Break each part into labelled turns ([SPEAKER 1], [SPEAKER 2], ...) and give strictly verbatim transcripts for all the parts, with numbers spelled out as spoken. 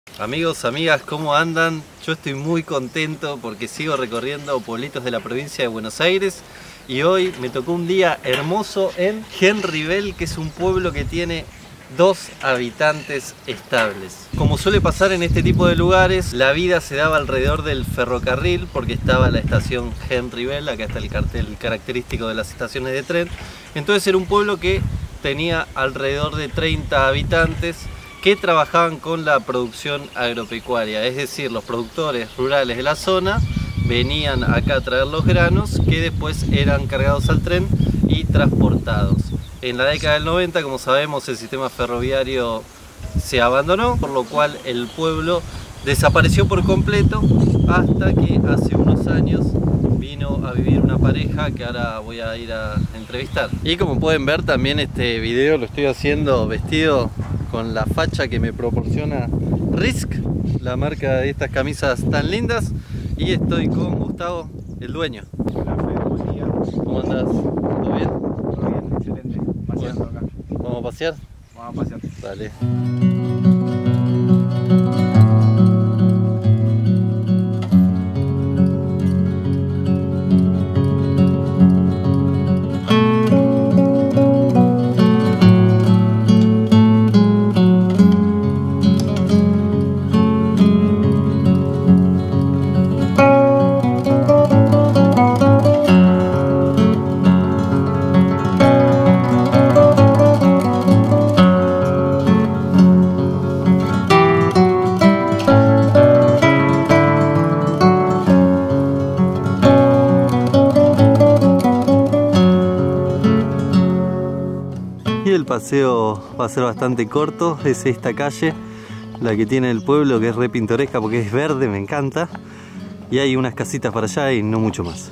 [SPEAKER 1] Amigos, amigas, ¿cómo andan? Yo estoy muy contento porque sigo recorriendo pueblitos de la provincia de Buenos Aires y hoy me tocó un día hermoso en Henryvel, que es un pueblo que tiene dos habitantes estables. Como suele pasar en este tipo de lugares, la vida se daba alrededor del ferrocarril porque estaba la estación Henryvel, acá está el cartel característico de las estaciones de tren. Entonces era un pueblo que tenía alrededor de treinta habitantes que trabajaban con la producción agropecuaria, es decir, los productores rurales de la zona venían acá a traer los granos que después eran cargados al tren y transportados. En la década del noventa, como sabemos, el sistema ferroviario se abandonó, por lo cual el pueblo desapareció por completo hasta que hace unos años vino a vivir una pareja que ahora voy a ir a entrevistar. Y como pueden ver, también este video lo estoy haciendo vestido con la facha que me proporciona Risk, la marca de estas camisas tan lindas, y estoy con Gustavo, el dueño.
[SPEAKER 2] Hola, Fede, buen día.
[SPEAKER 1] ¿Cómo andás? ¿Todo bien?
[SPEAKER 2] Todo bien, excelente. Paseando
[SPEAKER 1] Bueno,
[SPEAKER 2] acá.
[SPEAKER 1] ¿vamos a pasear?
[SPEAKER 2] Vamos a pasear.
[SPEAKER 1] Dale. El paseo va a ser bastante corto, es esta calle la que tiene el pueblo, que es re pintoresca porque es verde, me encanta, y hay unas casitas para allá y no mucho más.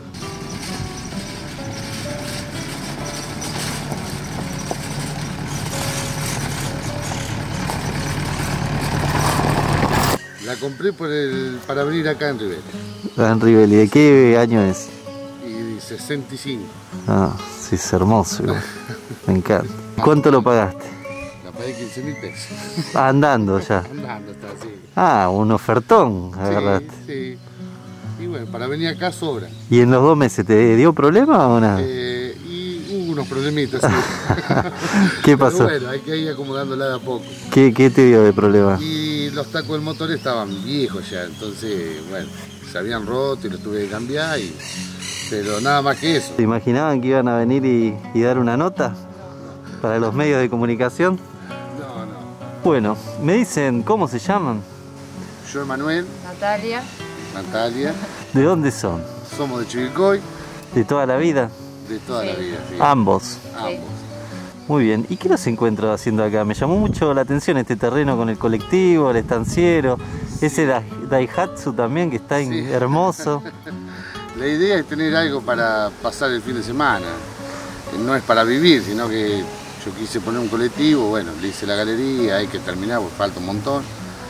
[SPEAKER 3] La compré por el, para venir acá en Rivel.
[SPEAKER 1] En Rivel, ¿y de qué año es?
[SPEAKER 3] Y sesenta y cinco.
[SPEAKER 1] Ah, sí, es hermoso, me encanta. ¿Cuánto lo pagaste?
[SPEAKER 3] La pagué quince mil pesos.
[SPEAKER 1] Ah, andando ya.
[SPEAKER 3] Andando está así.
[SPEAKER 1] Ah, un ofertón agarraste.
[SPEAKER 3] Sí, sí. Y bueno, para venir acá sobra.
[SPEAKER 1] ¿Y en los dos meses te dio problema o nada?
[SPEAKER 3] Eh, y hubo unos problemitas. Sí.
[SPEAKER 1] ¿Qué pasó?
[SPEAKER 3] Pero bueno, hay que ir acomodándola de a poco.
[SPEAKER 1] ¿Qué, ¿Qué te dio de problema?
[SPEAKER 3] Y los tacos del motor estaban viejos ya, entonces, bueno, se habían roto y los tuve que cambiar, y... pero nada más que eso.
[SPEAKER 1] ¿Se imaginaban que iban a venir y, y dar una nota para los medios de comunicación?
[SPEAKER 3] No, no.
[SPEAKER 1] Bueno, me dicen, ¿cómo se llaman?
[SPEAKER 3] Yo, Emanuel,
[SPEAKER 4] Natalia.
[SPEAKER 3] Natalia,
[SPEAKER 1] ¿De dónde son?
[SPEAKER 3] somos de Chivilcoy,
[SPEAKER 1] ¿De toda la vida?
[SPEAKER 3] de toda
[SPEAKER 4] Sí.
[SPEAKER 3] la vida, sí.
[SPEAKER 1] Ambos.
[SPEAKER 3] Ambos.
[SPEAKER 1] Muy bien. ¿Y qué los encuentro haciendo acá? Me llamó mucho la atención este terreno con el colectivo, el estanciero, ese da Daihatsu también que está
[SPEAKER 3] Sí.
[SPEAKER 1] hermoso.
[SPEAKER 3] La idea es tener algo para pasar el fin de semana. No es para vivir, sino que yo quise poner un colectivo, bueno, le hice la galería, hay que terminar porque falta un montón.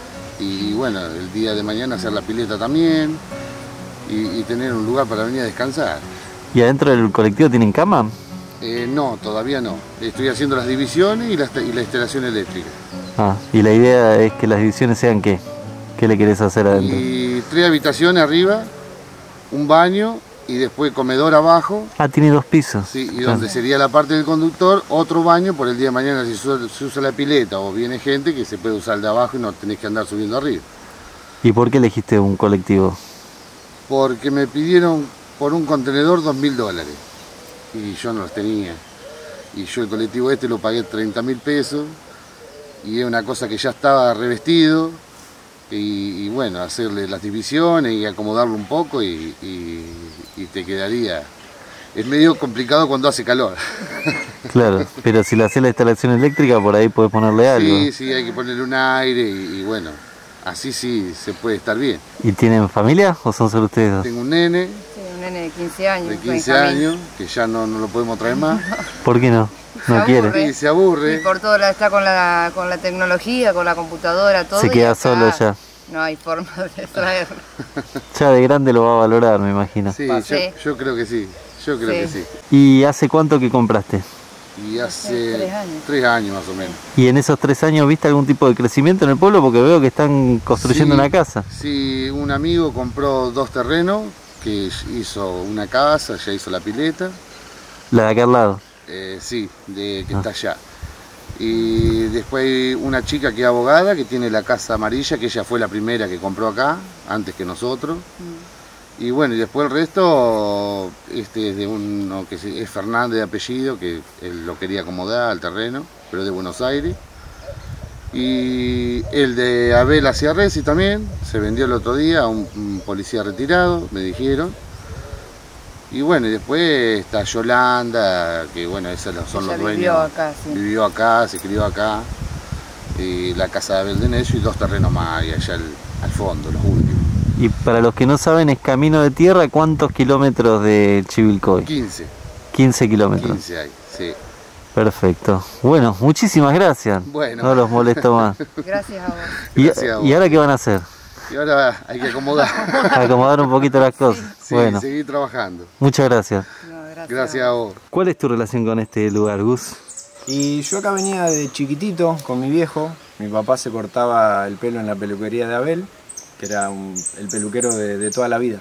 [SPEAKER 3] Y bueno, el día de mañana hacer la pileta también y, y tener un lugar para venir a descansar.
[SPEAKER 1] ¿Y adentro del colectivo tienen cama?
[SPEAKER 3] Eh, no, todavía no. Estoy haciendo las divisiones y la, y la instalación eléctrica.
[SPEAKER 1] Ah, y la idea es que las divisiones sean ¿qué? ¿Qué le querés hacer adentro?
[SPEAKER 3] Y tres habitaciones arriba, un baño y después comedor abajo.
[SPEAKER 1] Ah, tiene dos pisos.
[SPEAKER 3] Sí, y
[SPEAKER 1] Claro.
[SPEAKER 3] donde sería la parte del conductor, otro baño por el día de mañana si se usa la pileta o viene gente que se puede usar el de abajo y no tenés que andar subiendo arriba.
[SPEAKER 1] ¿Y por qué elegiste un colectivo?
[SPEAKER 3] Porque me pidieron por un contenedor dos mil dólares y yo no los tenía. Y yo el colectivo este lo pagué treinta mil pesos y es una cosa que ya estaba revestido y, y bueno, hacerle las divisiones y acomodarlo un poco y, y, y te quedaría... Es medio complicado cuando hace calor.
[SPEAKER 1] Claro, pero si le haces la instalación eléctrica por ahí podés ponerle algo.
[SPEAKER 3] Sí, sí, hay que ponerle un aire y, y bueno, así sí se puede estar bien.
[SPEAKER 1] ¿Y tienen familia o son solo ustedes dos?
[SPEAKER 3] Tengo un nene
[SPEAKER 4] Sí, un nene de quince años.
[SPEAKER 3] de quince
[SPEAKER 4] Benjamín.
[SPEAKER 3] años que ya no, no lo podemos traer más
[SPEAKER 1] ¿Por qué no?
[SPEAKER 4] Se
[SPEAKER 1] No quiere.
[SPEAKER 4] aburre.
[SPEAKER 3] y se aburre.
[SPEAKER 4] Y por todo la, está con la, con la tecnología, con la computadora, todo.
[SPEAKER 1] Se
[SPEAKER 4] y
[SPEAKER 1] queda
[SPEAKER 4] acá
[SPEAKER 1] solo ya.
[SPEAKER 4] No hay forma de traerlo.
[SPEAKER 1] Ya de grande lo va a valorar, me imagino.
[SPEAKER 3] Sí, yo,
[SPEAKER 4] Sí.
[SPEAKER 3] yo creo que sí, yo creo
[SPEAKER 4] Sí.
[SPEAKER 3] que sí.
[SPEAKER 1] ¿Y hace cuánto que compraste?
[SPEAKER 3] Y
[SPEAKER 4] Hace
[SPEAKER 3] hace
[SPEAKER 4] tres años.
[SPEAKER 3] tres años más o menos.
[SPEAKER 1] ¿Y en esos tres años viste algún tipo de crecimiento en el pueblo? Porque veo que están construyendo
[SPEAKER 3] Sí,
[SPEAKER 1] una casa.
[SPEAKER 3] Sí, un amigo compró dos terrenos, que hizo una casa, ya hizo la pileta.
[SPEAKER 1] La de acá al lado.
[SPEAKER 3] Eh, sí, de, que
[SPEAKER 1] Ah.
[SPEAKER 3] está allá. Y después una chica que es abogada, que tiene la casa amarilla, que ella fue la primera que compró acá, antes que nosotros.
[SPEAKER 4] Mm.
[SPEAKER 3] Y bueno, y después el resto, este es de uno que es Fernández de apellido, que él lo quería acomodar al terreno, pero de Buenos Aires. Y el de Abel Ciarresi también, se vendió el otro día a un, un policía retirado, me dijeron. Y bueno, y después está Yolanda, que bueno, esos son
[SPEAKER 4] Ella
[SPEAKER 3] los dueños.
[SPEAKER 4] vivió acá, sí.
[SPEAKER 3] Vivió acá, se crió acá. Y la casa de Abel de Necio y dos terrenos más, y allá al, al fondo, los últimos.
[SPEAKER 1] Y para los que no saben, es camino de tierra, ¿cuántos kilómetros de Chivilcoy?
[SPEAKER 3] quince.
[SPEAKER 1] quince kilómetros.
[SPEAKER 3] quince hay, sí.
[SPEAKER 1] Perfecto. Bueno, muchísimas gracias.
[SPEAKER 3] Bueno.
[SPEAKER 1] No los molesto más.
[SPEAKER 4] Gracias a vos.
[SPEAKER 1] ¿Y,
[SPEAKER 3] Gracias a vos.
[SPEAKER 1] ¿Y ahora qué van a hacer?
[SPEAKER 3] Y ahora hay que acomodar.
[SPEAKER 1] Acomodar un poquito las cosas.
[SPEAKER 3] Sí,
[SPEAKER 1] Bueno,
[SPEAKER 3] seguir trabajando.
[SPEAKER 1] muchas gracias.
[SPEAKER 4] No, gracias.
[SPEAKER 3] Gracias a vos.
[SPEAKER 1] ¿Cuál es tu relación con este lugar, Gus?
[SPEAKER 2] Y yo acá venía de chiquitito con mi viejo. Mi papá se cortaba el pelo en la peluquería de Abel, que era un- el peluquero de, de toda la vida.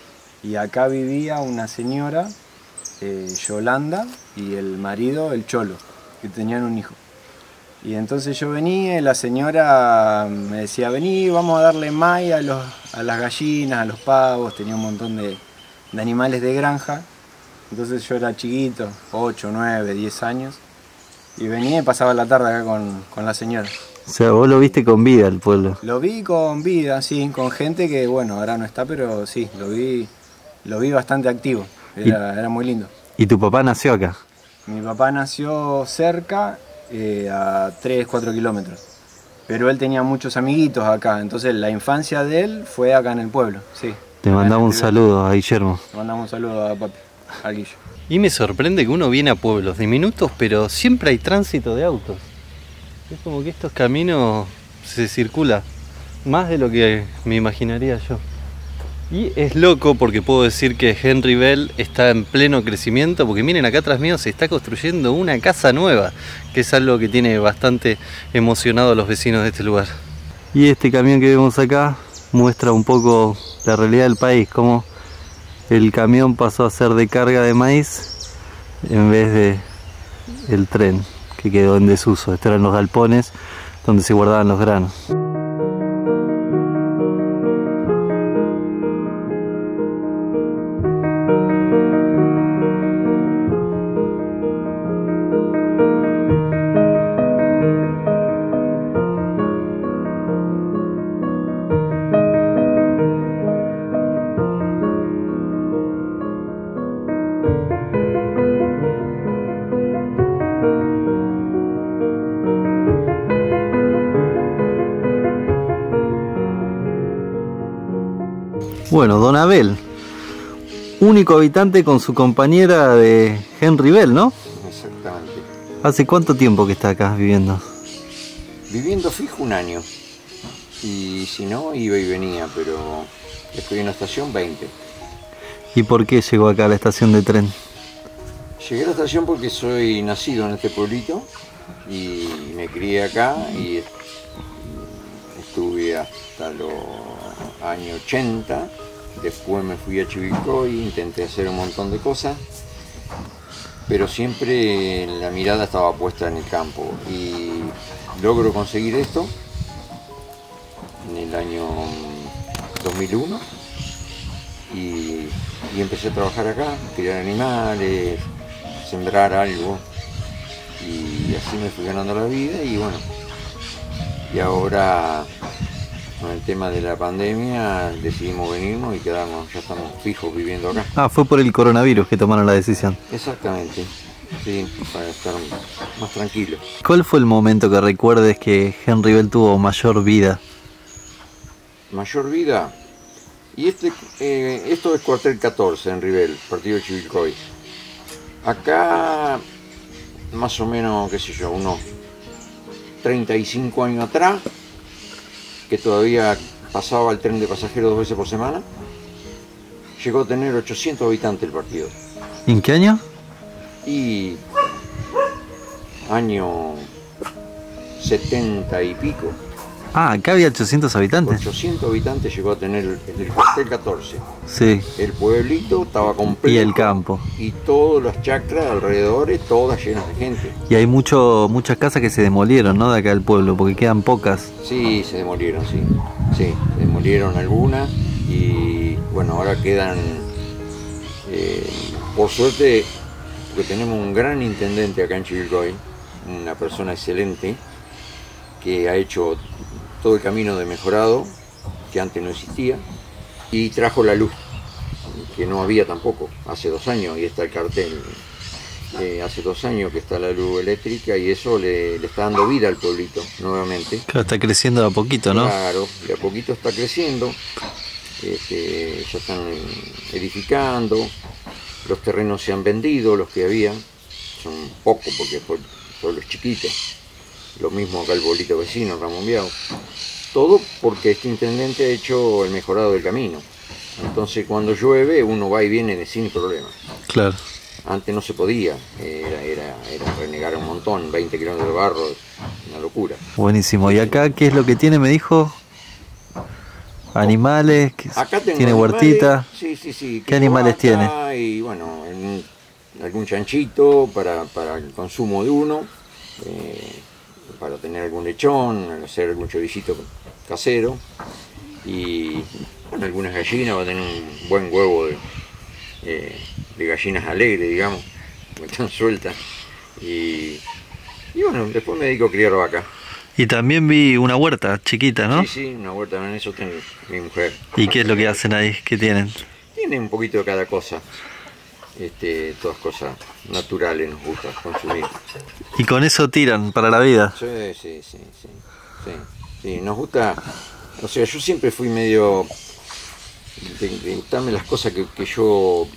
[SPEAKER 2] Y acá vivía una señora, eh, Yolanda, y el marido, el Cholo, que tenían un hijo. Y entonces yo venía y la señora me decía, vení, vamos a darle maíz a, los, a las gallinas, a los pavos, tenía un montón de, de animales de granja. Entonces yo era chiquito, ocho, nueve, diez años, y venía y pasaba la tarde acá con, con la señora.
[SPEAKER 1] O sea, vos lo viste con vida el pueblo.
[SPEAKER 2] Lo vi con vida, sí, con gente que, bueno, ahora no está, pero sí, lo vi, lo vi bastante activo, era, era muy lindo.
[SPEAKER 1] ¿Y tu papá nació acá?
[SPEAKER 2] Mi papá nació cerca, eh, a tres, cuatro kilómetros, pero él tenía muchos amiguitos acá, entonces la infancia de él fue acá en el pueblo, sí.
[SPEAKER 1] Te
[SPEAKER 2] Acá en
[SPEAKER 1] mandamos un
[SPEAKER 2] el Pilar.
[SPEAKER 1] saludo a Guillermo.
[SPEAKER 2] Le mandamos un saludo a papi, a Guillo.
[SPEAKER 1] Y me sorprende que uno viene a pueblos diminutos, pero siempre hay tránsito de autos. Es como que estos caminos se circula más de lo que me imaginaría yo. Y es loco porque puedo decir que Henry Bell está en pleno crecimiento, porque miren acá atrás mío se está construyendo una casa nueva, que es algo que tiene bastante emocionado a los vecinos de este lugar. Y este camión que vemos acá muestra un poco la realidad del país, cómo el camión pasó a ser de carga de maíz en vez de el tren, que quedó en desuso. Estos eran los galpones donde se guardaban los granos. Bueno, Don Abel, único habitante con su compañera de Henry Bell, ¿no?
[SPEAKER 5] Exactamente.
[SPEAKER 1] ¿Hace cuánto tiempo que está acá viviendo?
[SPEAKER 5] Viviendo fijo un año. Y si no, iba y venía, pero estoy en la estación veinte.
[SPEAKER 1] ¿Y por qué llegó acá a la estación de tren?
[SPEAKER 5] Llegué a la estación porque soy nacido en este pueblito y me crié acá y estuve hasta los años ochenta. Después me fui a Chivilcoy, intenté hacer un montón de cosas, pero siempre la mirada estaba puesta en el campo y logro conseguir esto en el año dos mil uno y, y empecé a trabajar acá, criar animales, sembrar algo y así me fui ganando la vida y bueno, y ahora con el tema de la pandemia decidimos venirnos y quedarnos, ya estamos fijos viviendo acá.
[SPEAKER 1] Ah, fue por el coronavirus que tomaron la decisión.
[SPEAKER 5] Exactamente, sí, para estar más tranquilo.
[SPEAKER 1] ¿Cuál fue el momento que recuerdes que Henry Bell tuvo mayor vida?
[SPEAKER 5] Mayor vida. Y este, eh, esto es cuartel catorce en Ribel, partido de Chivilcoy. Acá, más o menos, qué sé yo, unos treinta y cinco años atrás, que todavía pasaba el tren de pasajeros dos veces por semana, llegó a tener ochocientos habitantes el partido.
[SPEAKER 1] ¿En qué año?
[SPEAKER 5] Y año setenta y pico.
[SPEAKER 1] Ah, acá había ochocientos habitantes.
[SPEAKER 5] ochocientos habitantes llegó a tener el, el cuartel catorce.
[SPEAKER 1] Sí.
[SPEAKER 5] El pueblito estaba completo.
[SPEAKER 1] Y el campo.
[SPEAKER 5] Y todas las chacras alrededor, todas llenas de gente.
[SPEAKER 1] Y hay mucho, muchas casas que se demolieron, ¿no? De acá del pueblo, porque quedan pocas.
[SPEAKER 5] Sí, se demolieron, sí. Sí, se demolieron algunas y bueno, ahora quedan, eh, por suerte, porque tenemos un gran intendente acá en Chivilcoy, una persona excelente, que ha hecho todo el camino de mejorado, que antes no existía, y trajo la luz, que no había tampoco, hace dos años, y está el cartel, eh, hace dos años que está la luz eléctrica, y eso le, le está dando vida al pueblito, nuevamente.
[SPEAKER 1] Claro, está creciendo de a poquito, ¿no?
[SPEAKER 5] Claro, de a poquito está creciendo, este, ya están edificando, los terrenos se han vendido, los que había, son pocos porque fue pueblos chiquitos. Lo mismo acá el pueblito vecino, Ramón Biao. Todo porque este intendente ha hecho el mejorado del camino. Entonces cuando llueve uno va y viene sin problema.
[SPEAKER 1] Claro.
[SPEAKER 5] Antes no se podía, era, era, era renegar un montón, veinte kilómetros de barro, una locura.
[SPEAKER 1] Buenísimo. ¿Y acá qué es lo que tiene, me dijo? Animales,
[SPEAKER 5] Acá tengo
[SPEAKER 1] tiene
[SPEAKER 5] animales,
[SPEAKER 1] huertita.
[SPEAKER 5] Sí, sí, sí.
[SPEAKER 1] ¿Qué animales
[SPEAKER 5] vaca,
[SPEAKER 1] tiene?
[SPEAKER 5] Y bueno, en- algún chanchito para, para el consumo de uno. Eh, para tener algún lechón, hacer algún choricito casero y bueno, algunas gallinas, va a tener un buen huevo de, eh, de gallinas alegres, digamos, que están sueltas y, y bueno, después me dedico a criar vaca.
[SPEAKER 1] Y también vi una huerta chiquita, ¿no?
[SPEAKER 5] Sí, sí, una huerta, en eso tiene mi mujer.
[SPEAKER 1] ¿Y qué es lo que hacen ahí? ¿Qué tienen?
[SPEAKER 5] Tiene un poquito de cada cosa. Este, todas cosas naturales nos gusta consumir.
[SPEAKER 1] ¿Y con eso tiran para la vida?
[SPEAKER 5] Sí, sí, sí, sí, sí, sí, nos gusta, o sea, yo siempre fui medio de, de gustarme las cosas que, que yo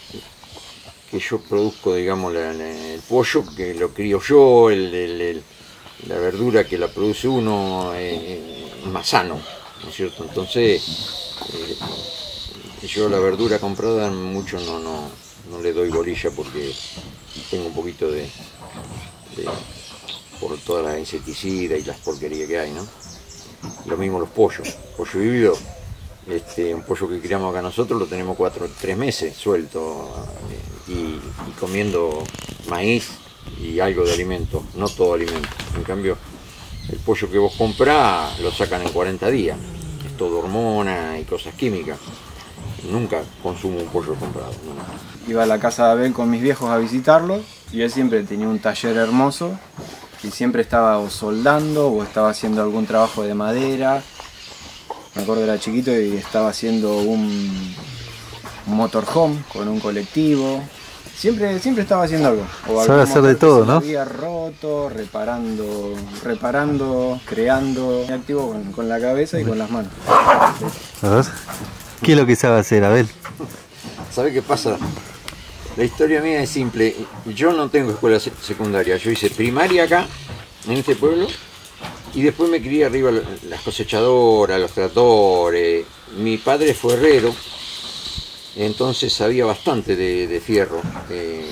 [SPEAKER 5] que yo produzco, digamos, la- la- el pollo que lo crío yo, el, el- el- la verdura que la produce uno eh, es más sano, ¿no es cierto? Entonces, eh, yo la verdura comprada mucho no, no, no le doy bolilla porque tengo un poquito de, de por todas las insecticidas y las porquerías que hay, ¿no? Lo mismo los pollos, pollo vivido, este, un pollo que criamos acá nosotros lo tenemos cuatro, tres meses suelto eh, y, y comiendo maíz y algo de alimento, no todo alimento. En cambio, el pollo que vos comprás lo sacan en cuarenta días, es todo hormona y cosas químicas. Nunca consumo un pollo comprado, no.
[SPEAKER 2] Iba a la casa de Abel con mis viejos a visitarlo y él siempre tenía un taller hermoso y siempre estaba o soldando o estaba haciendo algún trabajo de madera. Me acuerdo era chiquito y estaba haciendo un, un motorhome con un colectivo. Siempre, siempre estaba haciendo algo. O algún
[SPEAKER 1] Sabe hacer de
[SPEAKER 2] motor que
[SPEAKER 1] todo,
[SPEAKER 2] se le
[SPEAKER 1] ¿no?
[SPEAKER 2] había roto, reparando, reparando, creando. Muy activo con, con la cabeza y con las manos.
[SPEAKER 1] A ver. ¿Qué es lo que sabe hacer, Abel?
[SPEAKER 5] ¿Sabe qué pasa? La historia mía es simple. Yo no tengo escuela se- secundaria. Yo hice primaria acá, en este pueblo, y después me crié arriba la- las cosechadoras, los tractores. Mi padre fue herrero, entonces sabía bastante de, de fierro. Eh,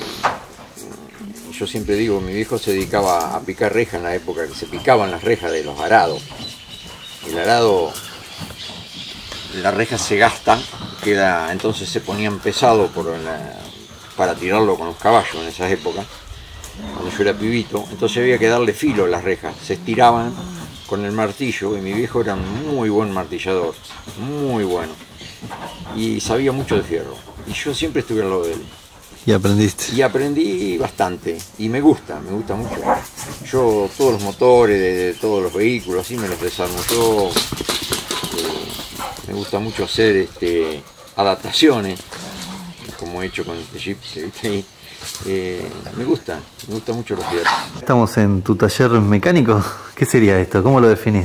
[SPEAKER 5] yo siempre digo, mi viejo se dedicaba a picar rejas en la época que se picaban las rejas de los arados. El arado, la reja se gasta, queda, entonces se ponían pesado por la- para tirarlo con los caballos en esas épocas, cuando yo era pibito, entonces había que darle filo a las rejas, se estiraban con el martillo y mi viejo era un muy buen martillador, muy bueno, y sabía mucho de fierro, y yo siempre estuve al lado de él.
[SPEAKER 1] Y aprendiste.
[SPEAKER 5] Y aprendí bastante, y me gusta, me gusta mucho. Yo todos los motores de, de todos los vehículos, así me los desarmo yo. Eh, me gusta mucho hacer este, adaptaciones, como he hecho con este Jeep que viste ahí. Eh, me gusta, me gusta mucho los fierros.
[SPEAKER 1] Estamos en tu taller mecánico. ¿Qué sería esto? ¿Cómo lo definís?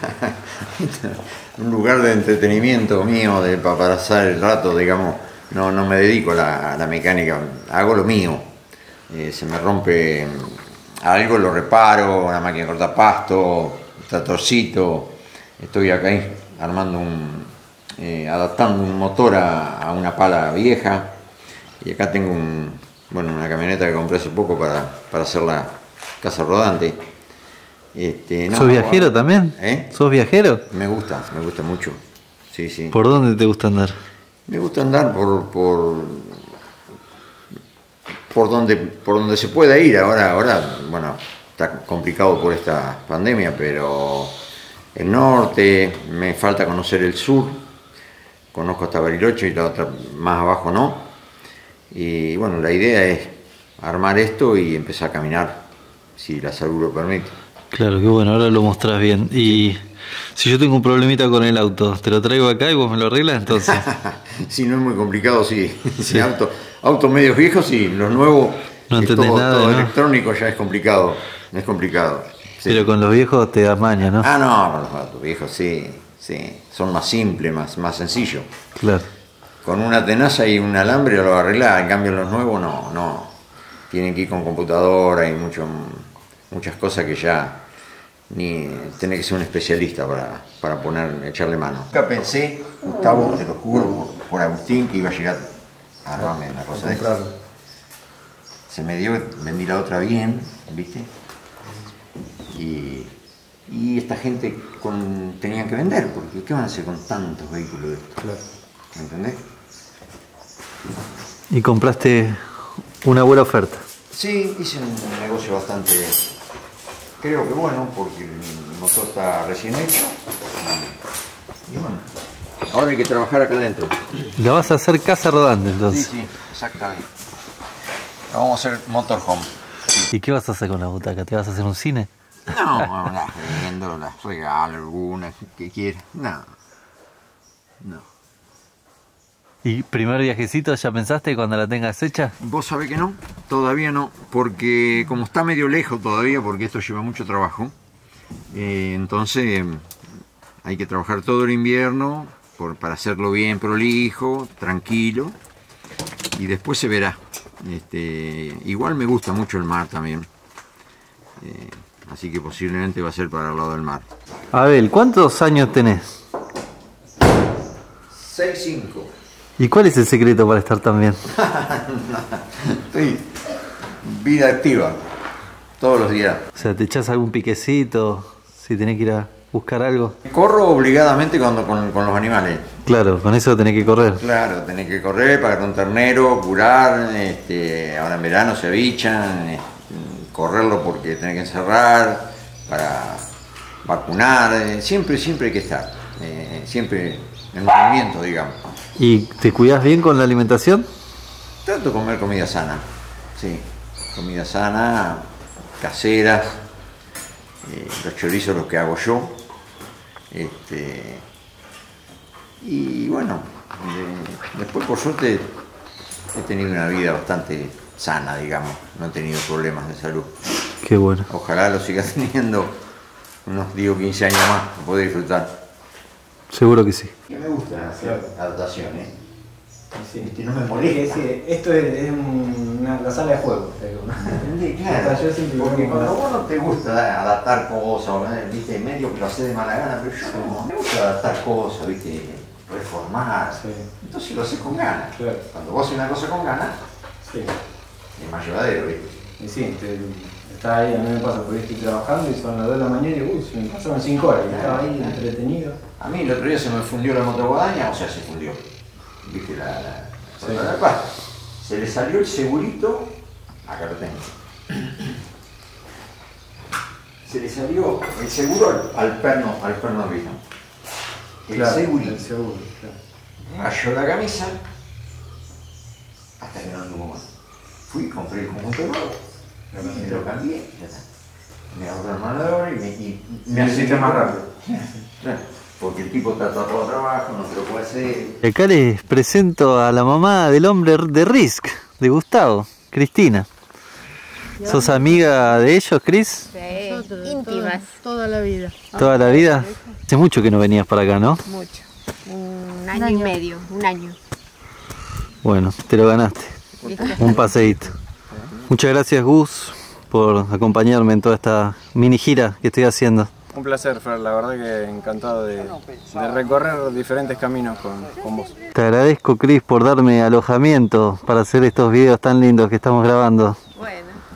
[SPEAKER 5] Un lugar de entretenimiento mío, de, pa- para pasar el rato, digamos. No, no me dedico a la, a la mecánica, hago lo mío. Eh, se me rompe algo, lo reparo, una máquina de cortar pasto, un tractorcito. Estoy acá ahí, armando un, eh, adaptando un motor a, a una pala vieja. Y acá tengo un, bueno, una camioneta que compré hace poco para, para hacerla casa rodante. Este, no,
[SPEAKER 1] ¿Sos viajero también?
[SPEAKER 5] ¿Eh?
[SPEAKER 1] ¿Sos viajero?
[SPEAKER 5] Me gusta, me gusta mucho. Sí, sí.
[SPEAKER 1] ¿Por dónde te gusta andar?
[SPEAKER 5] Me gusta andar por por, por donde por donde se pueda ir. Ahora, ahora, bueno, está complicado por esta pandemia, pero el norte, me falta conocer el sur. Conozco hasta Bariloche y la otra más abajo no. Y bueno, la idea es armar esto y empezar a caminar, si la salud lo permite.
[SPEAKER 1] Claro, qué bueno, ahora lo mostrás bien. Y si yo tengo un problemita con el auto, ¿te lo traigo acá y vos me lo arreglas entonces?
[SPEAKER 5] Si no es muy complicado, sí. Sí. Auto, autos medios viejos, sí. Los nuevos,
[SPEAKER 1] no
[SPEAKER 5] es
[SPEAKER 1] entendés
[SPEAKER 5] todo,
[SPEAKER 1] nada,
[SPEAKER 5] todo
[SPEAKER 1] ¿no?
[SPEAKER 5] electrónico ya es complicado. Es complicado. Sí.
[SPEAKER 1] Pero con los viejos te das maña, ¿no?
[SPEAKER 5] Ah, no, con los autos viejos, sí. Sí. Son más simples, más, más sencillos.
[SPEAKER 1] Claro.
[SPEAKER 5] Con una tenaza y un alambre lo arreglás. En cambio, los nuevos no, no. Tienen que ir con computadora y mucho, muchas cosas que ya ni tenés que ser un especialista para, para poner, echarle mano. Nunca pensé, Gustavo, te lo juro, por, por Agustín, que iba a llegar a armarme una cosa de esta. Se me dio, vendí la otra bien, ¿viste? Y, y esta gente con, tenían que vender, porque ¿qué van a hacer con tantos vehículos de estos?
[SPEAKER 2] Claro.
[SPEAKER 5] ¿Me entendés?
[SPEAKER 1] Y compraste una buena oferta.
[SPEAKER 5] Sí, hice un negocio bastante, creo que bueno, porque el motor está recién hecho. Y bueno, ahora hay que trabajar acá adentro.
[SPEAKER 1] La vas a hacer casa rodante entonces.
[SPEAKER 5] Sí, sí, exactamente. La vamos a hacer motorhome.
[SPEAKER 1] ¿Y qué vas a hacer con la butaca? ¿Te vas a hacer un cine?
[SPEAKER 5] No, las vendo, las regalo algunas que quieras. No, no.
[SPEAKER 1] ¿Y primer viajecito ya pensaste cuando la tengas hecha?
[SPEAKER 5] Vos sabés que no, todavía no, porque como está medio lejos todavía, porque esto lleva mucho trabajo, eh, entonces hay que trabajar todo el invierno por, para hacerlo bien prolijo, tranquilo, y después se verá. Este, igual me gusta mucho el mar también, eh, así que posiblemente va a ser para el lado del mar.
[SPEAKER 1] Abel, ¿cuántos años tenés?
[SPEAKER 5] seis cinco.
[SPEAKER 1] ¿Y cuál es el secreto para estar tan bien?
[SPEAKER 5] Estoy vida activa, todos los días.
[SPEAKER 1] O sea, ¿te echás algún piquecito si tenés que ir a buscar algo?
[SPEAKER 5] Corro obligadamente cuando, con, con los animales.
[SPEAKER 1] Claro, con eso tenés que correr.
[SPEAKER 5] Claro, tenés que correr, pagar un ternero, curar, este, ahora en verano se avichan, este, correrlo porque tenés que encerrar, para vacunar, eh, siempre, siempre hay que estar, eh, siempre en movimiento, digamos.
[SPEAKER 1] ¿Y te cuidás bien con la alimentación?
[SPEAKER 5] Trato de comer comida sana, sí, comida sana, casera, eh, los chorizos los que hago yo, este, y bueno, de, después por suerte he tenido una vida bastante sana, digamos, no he tenido problemas de salud.
[SPEAKER 1] Qué bueno.
[SPEAKER 5] Ojalá lo siga teniendo unos diez o quince años más, para poder disfrutar.
[SPEAKER 1] Seguro que sí.
[SPEAKER 5] Que me gusta hacer adaptaciones.
[SPEAKER 2] Sí.
[SPEAKER 5] Este, no me
[SPEAKER 2] Sí,
[SPEAKER 5] molesta.
[SPEAKER 2] sí, esto es, es un- una, la sala de juego. te digo.
[SPEAKER 5] ¿Entendés? Claro,
[SPEAKER 2] Yo siempre
[SPEAKER 5] porque
[SPEAKER 2] digo,
[SPEAKER 5] cuando vos no te gusta adaptar cosas, viste, medio que lo haces de mala gana, pero yo no, me gusta adaptar cosas, viste, reformar,
[SPEAKER 2] Sí.
[SPEAKER 5] entonces lo haces con ganas.
[SPEAKER 2] Claro.
[SPEAKER 5] Cuando vos haces una cosa con ganas,
[SPEAKER 2] Sí.
[SPEAKER 5] es más llevadero, viste.
[SPEAKER 2] Y sí, te, estaba ahí, a mí me pasa, porque estoy trabajando y son las dos de la mañana y uy, se me pasaron cinco horas y estaba ahí entretenido.
[SPEAKER 5] A mí el otro día se me fundió la motoguadaña, o sea, se fundió, viste, la, la,
[SPEAKER 2] Sí.
[SPEAKER 5] la pasta. Se le salió el segurito, acá lo tengo. Se le salió el seguro al, al perno, al perno vino. El
[SPEAKER 2] Claro,
[SPEAKER 5] segurito.
[SPEAKER 2] el seguro, claro.
[SPEAKER 5] Rayó la camisa hasta que no anduvo más. Fui, compré el conjunto nuevo, me lo cambié, ya está. Me ahorró el mano de obra y me, y,
[SPEAKER 2] Me hiciste más rápido.
[SPEAKER 5] Claro, porque el tipo está todo todo trabajo, no se lo puede hacer.
[SPEAKER 1] Acá les presento a la mamá del hombre de Risk, de Gustavo, Cristina. ¿Sos amiga de ellos, Cris?
[SPEAKER 4] Sí,
[SPEAKER 6] Nosotros,
[SPEAKER 4] íntimas.
[SPEAKER 6] Toda, toda la vida.
[SPEAKER 1] ¿Toda la vida? Hace mucho que no venías para acá, ¿no?
[SPEAKER 4] Mucho. Un año y medio, un año.
[SPEAKER 1] Bueno, te lo ganaste. Un paseíto. Muchas gracias, Gus, por acompañarme en toda esta mini gira que estoy haciendo.
[SPEAKER 2] Un placer, Fer, la verdad que encantado de, de recorrer diferentes caminos con, con vos.
[SPEAKER 1] Te agradezco, Cris, por darme alojamiento para hacer estos videos tan lindos que estamos grabando.
[SPEAKER 4] Bueno.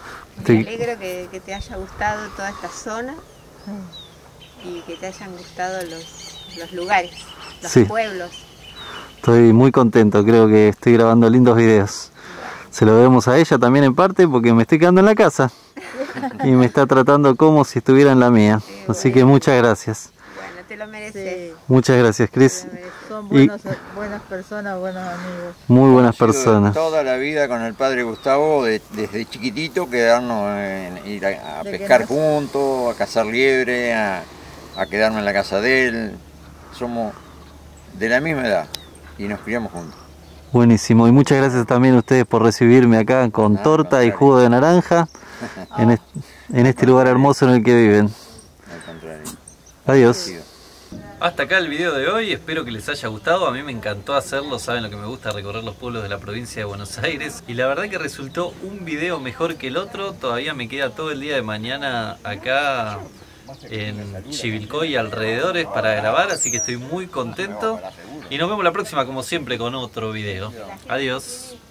[SPEAKER 1] Estoy...
[SPEAKER 6] Me alegro que, que te haya gustado toda esta zona y que te hayan gustado los, los lugares, los
[SPEAKER 1] Sí.
[SPEAKER 6] pueblos.
[SPEAKER 1] Estoy muy contento, creo que estoy grabando lindos videos. Se lo debemos a ella también en parte porque me estoy quedando en la casa y me está tratando como si estuviera en la mía. Así que muchas gracias.
[SPEAKER 6] Bueno, te lo mereces.
[SPEAKER 7] Sí,
[SPEAKER 1] Muchas gracias, Cris.
[SPEAKER 6] Te lo mereces.
[SPEAKER 7] son
[SPEAKER 1] Y-
[SPEAKER 7] buenos, buenas personas, buenos amigos.
[SPEAKER 1] Muy buenas
[SPEAKER 5] Conocido de
[SPEAKER 1] personas.
[SPEAKER 5] Toda la vida con el padre Gustavo, de- desde chiquitito, quedarnos en ir a, a
[SPEAKER 7] De que
[SPEAKER 5] pescar
[SPEAKER 7] nace.
[SPEAKER 5] juntos, a cazar liebre, a, a quedarme en la casa de él. Somos de la misma edad y nos criamos juntos.
[SPEAKER 1] Buenísimo. Y muchas gracias también a ustedes por recibirme acá con
[SPEAKER 5] Ah,
[SPEAKER 1] torta y
[SPEAKER 5] contrario.
[SPEAKER 1] jugo de naranja en, est- en este lugar hermoso en el que viven.
[SPEAKER 5] Al contrario.
[SPEAKER 1] Adiós.
[SPEAKER 5] Sí.
[SPEAKER 1] Hasta acá el video de hoy, espero que les haya gustado, a mí me encantó hacerlo, saben lo que me gusta, recorrer los pueblos de la provincia de Buenos Aires y la verdad que resultó un video mejor que el otro, todavía me queda todo el día de mañana acá en Chivilcoy y alrededores para grabar, así que estoy muy contento y nos vemos la próxima como siempre con otro video. Adiós.